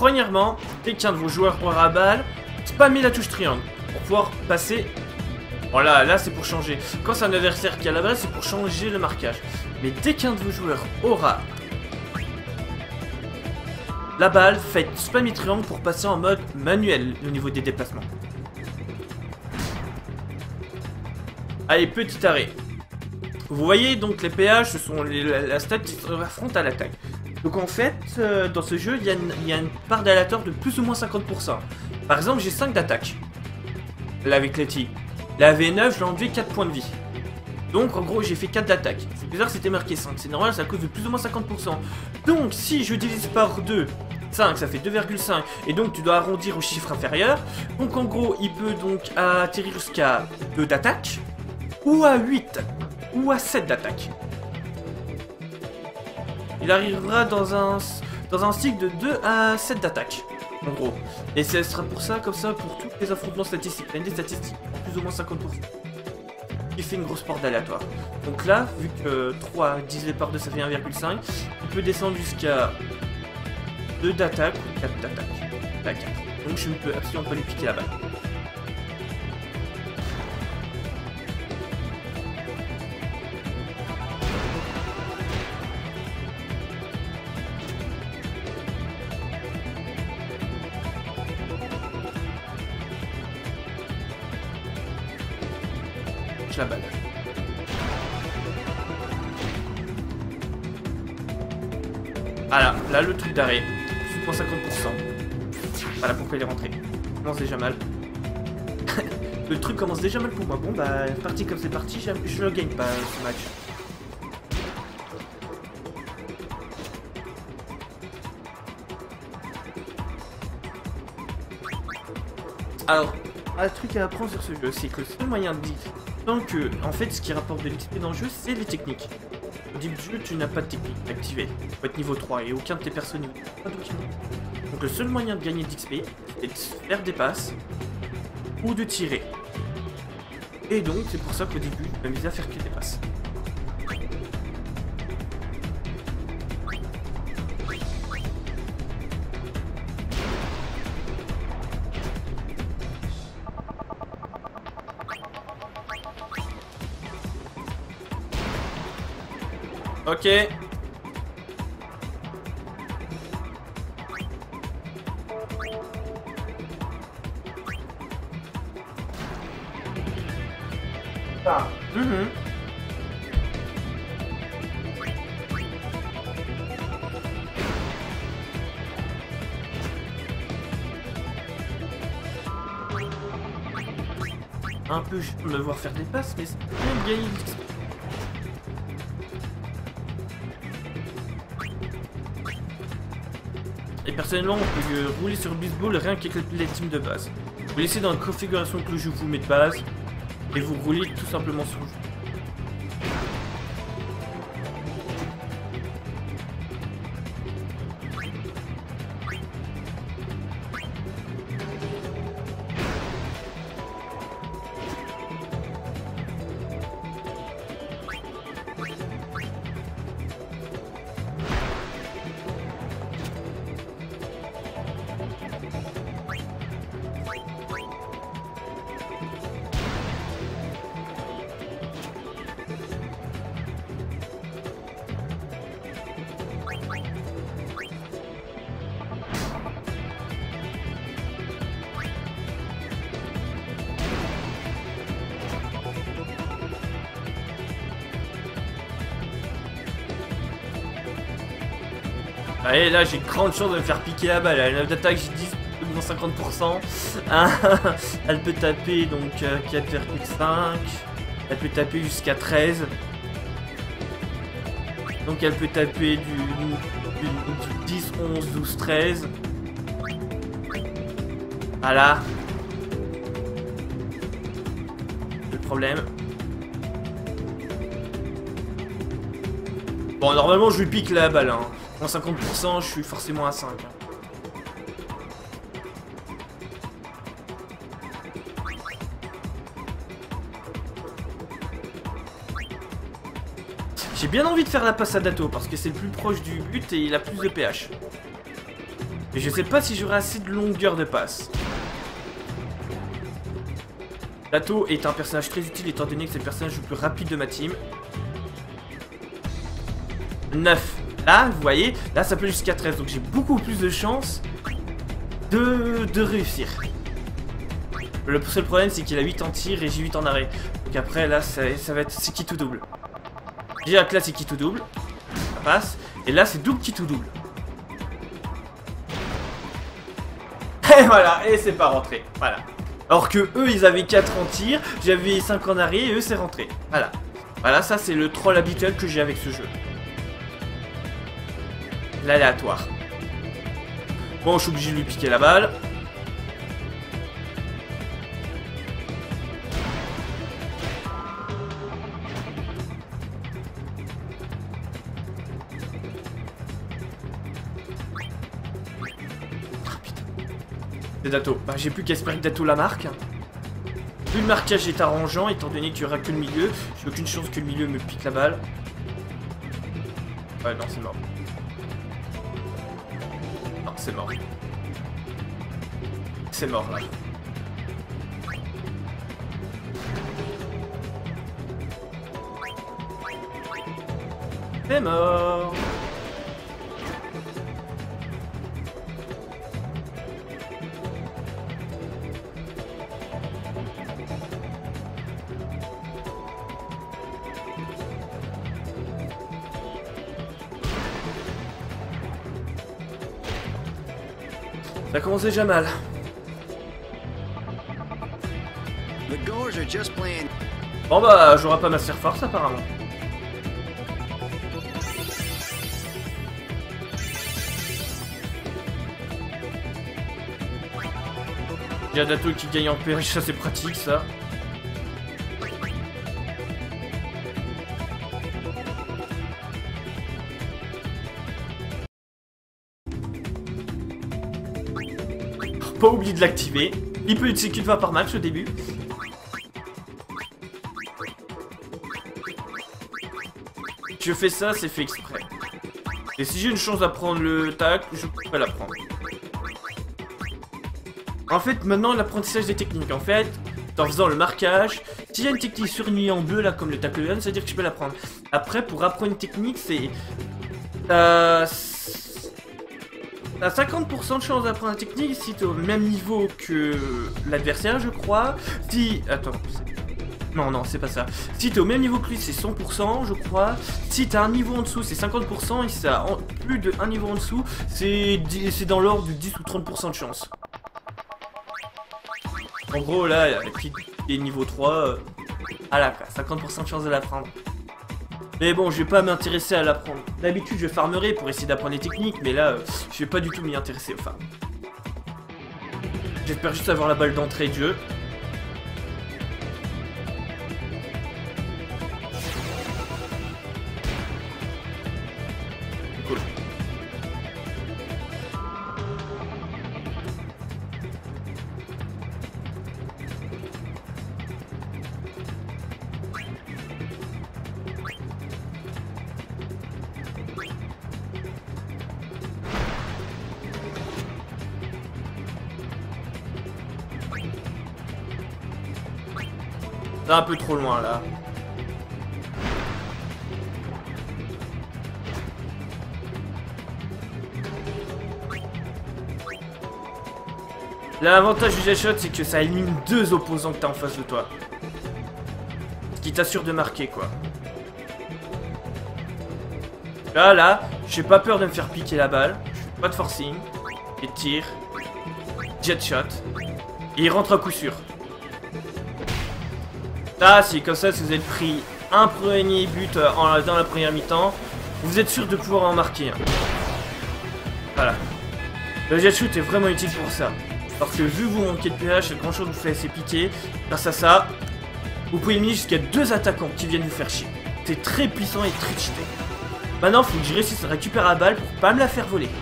premièrement, dès qu'un de vos joueurs aura balle, spammez la touche triangle pour pouvoir passer. Voilà, là c'est pour changer. Quand c'est un adversaire qui a la balle, c'est pour changer le marquage. Mais dès qu'un de vos joueurs aura la balle, faites spammer triangle pour passer en mode manuel au niveau des déplacements. Allez, petit arrêt. Vous voyez donc les PH, ce sont la stat qui se affronte à l'attaque. Donc en fait, dans ce jeu, il y a une part d'aléatoire de plus ou moins 50%. Par exemple, j'ai 5 d'attaque. Là avec Letty. La V9, je l'ai enlevé 4 points de vie. Donc en gros, j'ai fait 4 d'attaque. C'est bizarre que c'était marqué 5. C'est normal, c'est à cause de plus ou moins 50%. Donc si je divise par 2, 5, ça fait 2,5. Et donc tu dois arrondir au chiffre inférieur. Donc en gros, il peut donc atterrir jusqu'à 2 d'attaque. Ou à 8. Ou à 7 d'attaque. Il arrivera dans un cycle de 2 à 7 d'attaque, en gros. Et ce sera pour ça, comme ça, pour tous les affrontements statistiques. Il y a des statistiques, plus ou moins 50%. Qui fait une grosse part d'aléatoire. Donc là, vu que 3 divisé par 2, ça fait 1,5, on peut descendre jusqu'à 2 d'attaque ou 4 d'attaque. La 4. Donc je ne peux absolument pas lui piquer la balle. La balle. Voilà, là le truc d'arrêt, plus de 50%. Voilà pourquoi il est rentré. Ça commence déjà mal. Le truc commence déjà mal pour moi. Bon bah, parti comme c'est parti, je le gagne pas ce match. Alors, un truc à apprendre sur ce jeu, c'est que le seul moyen de dire tant que, en fait, ce qui rapporte de l'XP dans le jeu, c'est les techniques. Au début du jeu, tu n'as pas de technique activée. Tu peux être niveau 3 et aucun de tes persos niveau 3. Donc le seul moyen de gagner de l'XP, c'est de faire des passes ou de tirer. Et donc, c'est pour ça qu'au début, je m'amusais à faire que des passes. Ok. Ah. Un peu, je peux me voir faire des passes, mais c'est bien de gagner de l'XP. Et personnellement, on peut rouler sur baseball rien qu'avec les teams de base. Vous laissez dans la configuration que le jeu vous met de base et vous roulez tout simplement sur le jeu. Allez, là j'ai grande chance de me faire piquer la balle. La d'attaque, j'ai 10 moins 50%. Elle peut taper donc 4,5. Elle peut taper jusqu'à 13. Donc elle peut taper du 10, 11, 12, 13. Voilà. Le problème. Bon, normalement je lui pique la balle. Hein. En 50%, je suis forcément à 5. J'ai bien envie de faire la passe à Dato parce que c'est le plus proche du but et il a plus de PH. Mais je sais pas si j'aurai assez de longueur de passe. Dato est un personnage très utile étant donné que c'est le personnage le plus rapide de ma team. 9. Là, vous voyez, là ça peut jusqu'à 13. Donc j'ai beaucoup plus de chances de réussir. Le seul problème c'est qu'il a 8 en tir et j'ai 8 en arrêt. Donc après là ça va être c'est qui tout double. Déjà que là c'est qui tout double. Ça passe. Et là c'est double qui tout double. Et voilà, et c'est pas rentré. Voilà. Alors que eux ils avaient 4 en tir, j'avais 5 en arrêt et eux c'est rentré. Voilà. Voilà, ça c'est le troll habituel que j'ai avec ce jeu. L'aléatoire. Bon, je suis obligé de lui piquer la balle. C'est Dato. Bah, j'ai plus qu'à espérer que Dato la marque. Plus le marquage est arrangeant, étant donné qu'il n'y aura que le milieu. J'ai aucune chance que le milieu me pique la balle. Ouais, non, c'est mort. Non, c'est mort. C'est mort, là. C'est mort. Ça commence déjà mal. Bon bah, j'aurai pas Master Force apparemment. Il y a Dato qui gagne en PH, ça c'est pratique ça. Pas oublier de l'activer. Il peut utiliser qu'une fois par match au début. Je fais ça, c'est fait exprès. Et si j'ai une chance d'apprendre le tac, je peux l'apprendre. En fait, maintenant, l'apprentissage des techniques. En fait, en faisant le marquage, s'il y a une technique surlignée en bleu, là, comme le tackle gun, ça veut dire que je peux l'apprendre. Après, pour apprendre une technique, c'est... T'as 50% de chance d'apprendre la technique si t'es au même niveau que l'adversaire, je crois. Si... Attends... Non, c'est pas ça. Si t'es au même niveau que lui, c'est 100%, je crois. Si t'as un niveau en dessous, c'est 50%. Et si t'as plus d'un niveau en dessous, c'est dans l'ordre de 10 ou 30% de chance. En gros, là, avec les niveaux 3, à la 50% de chance de l'apprendre. Mais bon, je vais pas m'intéresser à l'apprendre. D'habitude, je farmerai pour essayer d'apprendre les techniques, mais là, je vais pas du tout m'y intéresser aux farms. J'espère juste avoir la balle d'entrée de jeu. Cool. C'est un peu trop loin là. L'avantage du jet shot, c'est que ça élimine 2 opposants que t'as en face de toi. Ce qui t'assure de marquer, quoi. Là, j'ai pas peur de me faire piquer la balle. Pas de forcing. Et tir. Jet shot. Et il rentre à coup sûr. Là, c'est comme ça, si vous avez pris un premier but dans la première mi-temps, vous êtes sûr de pouvoir en marquer un. Voilà. Le jet shoot est vraiment utile pour ça. Parce que vu que vous manquez de PH, grand chose vous fait laisser piquer. Grâce à ça, vous pouvez éliminer jusqu'à 2 attaquants qui viennent vous faire chier. C'est très puissant et très cheaté. Maintenant, il faut que je réussisse à récupérer la balle pour pas me la faire voler.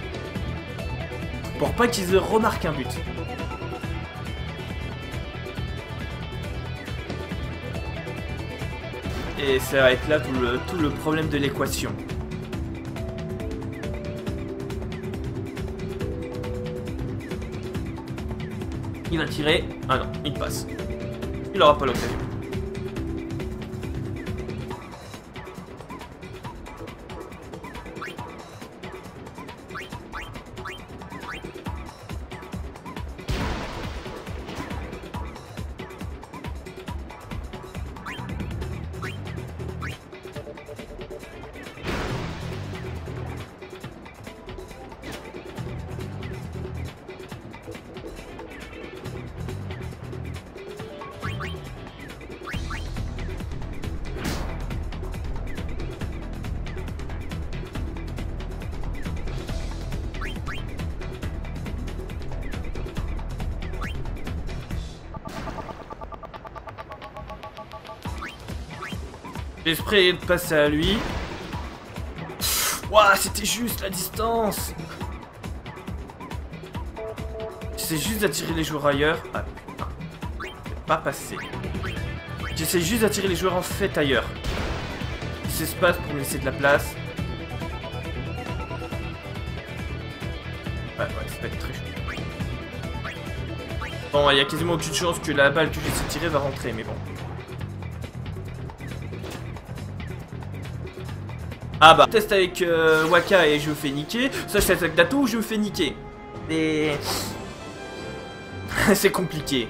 Pour pas qu'ils remarquent un but. Et ça va être là tout le problème de l'équation. Il va tirer. Ah non, il passe. Il aura pas l'occasion. L'esprit de passer à lui. Ouah, c'était juste la distance. J'essaie juste d'attirer les joueurs ailleurs. Ah putain. C'est pas passé. J'essaie juste d'attirer les joueurs en fait ailleurs. Qu'est-ce qui se passe pour me laisser de la place? Ouais, ça va être très chaud. Bon, il y a quasiment aucune chance que la balle que j'essaie de tirer va rentrer, mais bon. Ah bah, test avec Waka et je me fais niquer. Ça, je teste avec Dato ou je me fais niquer. Et... c'est compliqué.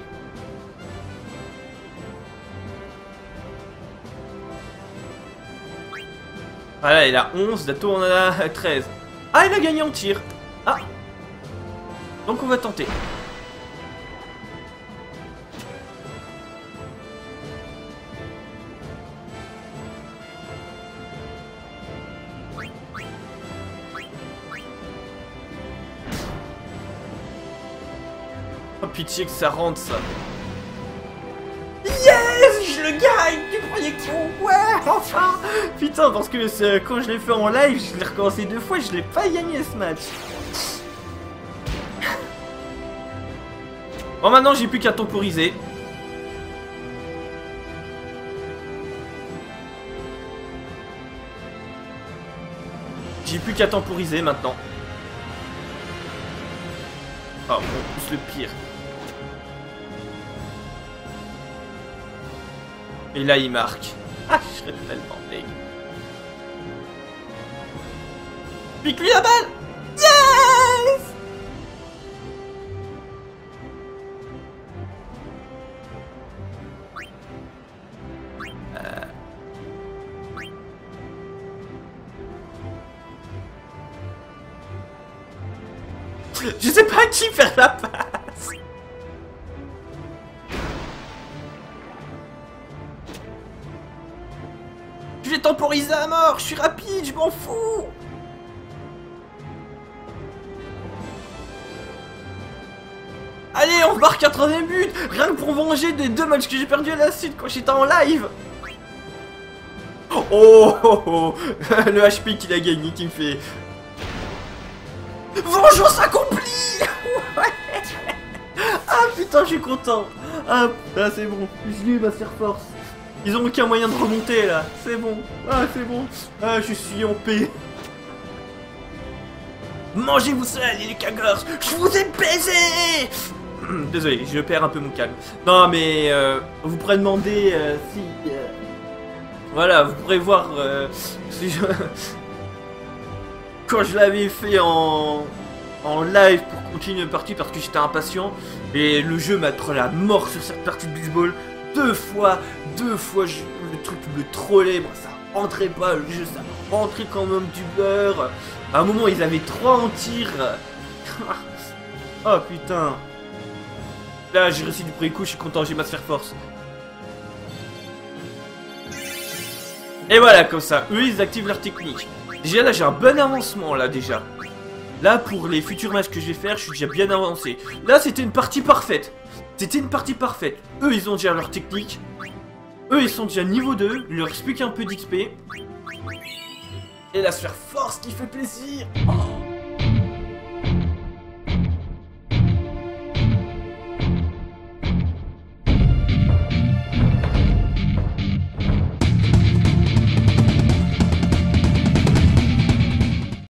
Voilà, il a 11, Dato en a 13. Ah, il a gagné en tir. Ah. Donc on va tenter. Oh pitié que ça rentre ça. Yes, je le gagne. Tu croyais que... Ouais, enfin. Putain, parce que quand je l'ai fait en live, je l'ai recommencé 2 fois, je l'ai pas gagné ce match. Bon, maintenant j'ai plus qu'à temporiser. J'ai plus qu'à temporiser maintenant. Oh, on pousse le pire. Et là, il marque. Ah, je serais tellement deg. Pique-lui la balle. Yes. Je sais pas à qui faire la passe. Je vais temporiser à mort, je suis rapide, je m'en fous. Allez, on marque 80 buts. Rien que pour venger des 2 matchs que j'ai perdus à la suite quand j'étais en live. Oh, le HP qu'il a gagné qui me fait... Vengeance accomplie. Ouais. Ah putain, je suis content. Ah, c'est bon, je lui va se faire force. Ils ont aucun moyen de remonter là, c'est bon. Ah, c'est bon. Ah, je suis en paix. Mangez-vous seul, les cagors. Je vous ai baisé. Désolé, je perds un peu mon calme. Non mais vous pourrez demander si... Voilà, vous pourrez voir si je... Quand je l'avais fait en live pour continuer une partie parce que j'étais impatient. Et le jeu m'a trop la mort sur cette partie de baseball. Deux fois, le truc me trollait. Moi, ça rentrait pas, le jeu, ça rentrait quand même du beurre. À un moment, ils avaient 3 en tir. Oh putain. Là, j'ai réussi du premier coup, je suis content, j'ai ma sphère force. Et voilà, comme ça, eux, ils activent leur technique. Déjà, là, j'ai un bon avancement, là, déjà. Là, pour les futurs matchs que je vais faire, je suis déjà bien avancé. Là, c'était une partie parfaite. C'était une partie parfaite. Eux, ils ont déjà leur technique. Eux, ils sont déjà niveau 2. Il leur explique un peu d'XP. Et la sphère force qui fait plaisir. Oh.